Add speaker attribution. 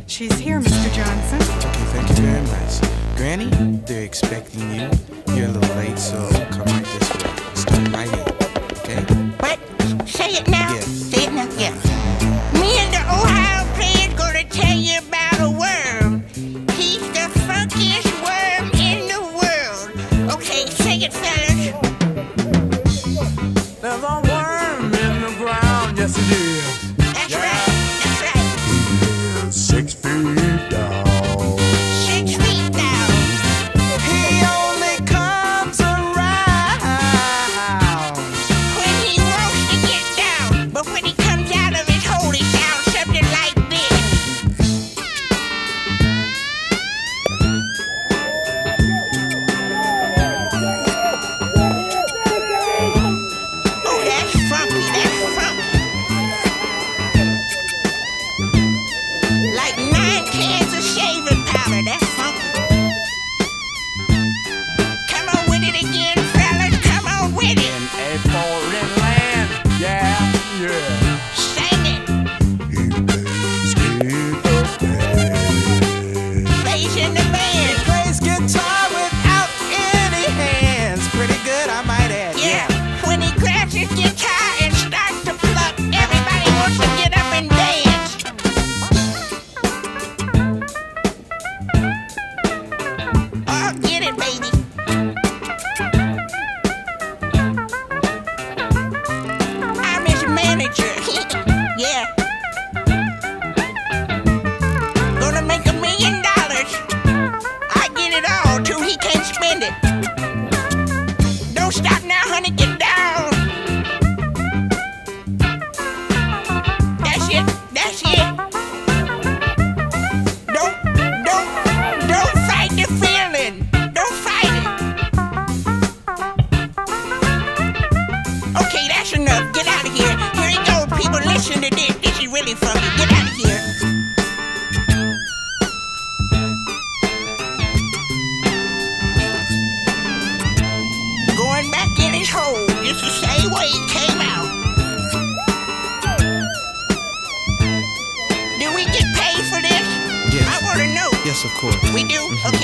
Speaker 1: She's here, Mr. Johnson.
Speaker 2: Okay, thank you very much. Granny, they're expecting you. You're a little late, so come right this way. Start right in, okay?
Speaker 3: What? Say it now?
Speaker 2: Yes.
Speaker 3: Say it now? Yes. Me and the Ohio player's gonna tell you about a worm. He's the funkiest worm in the world. Okay, sing it, fellas.
Speaker 4: There's a worm in the ground, yes it is.
Speaker 3: That's right, that's right.
Speaker 4: 6 feet down.
Speaker 3: 6 feet down.
Speaker 4: He only comes around
Speaker 3: When he wants to get down, but when he comes out of his hole, he sounds something like this. Oh, that's funky, that's funky. Like 9 cans of shaving powder, that's funky. Come on with it again, fellas, come on with it.
Speaker 4: in a foreign land. Yeah, yeah.
Speaker 3: Sing it.
Speaker 4: He plays guitar.
Speaker 3: Plays in the band.
Speaker 4: Plays guitar without any hands. Pretty good, I might add.
Speaker 3: Yeah, when he grabs his guitar and starts to pluck, everybody wants to get up and dance. Oh, get it, baby. I'm his manager. Yeah. Gonna make $1 million. I get it all till he can't spend it. Don't stop now, honey, get down. That's it, that's it. Don't fight the feeling. Don't fight it. Okay, that's enough. Get out of here. Here you go, people. Listen to this. This is really funky. Get out of here. Going back in his hole just the same way he came out. Do we get paid for this?
Speaker 2: Yes.
Speaker 3: I want to know.
Speaker 2: Yes, of course.
Speaker 3: We do? Okay.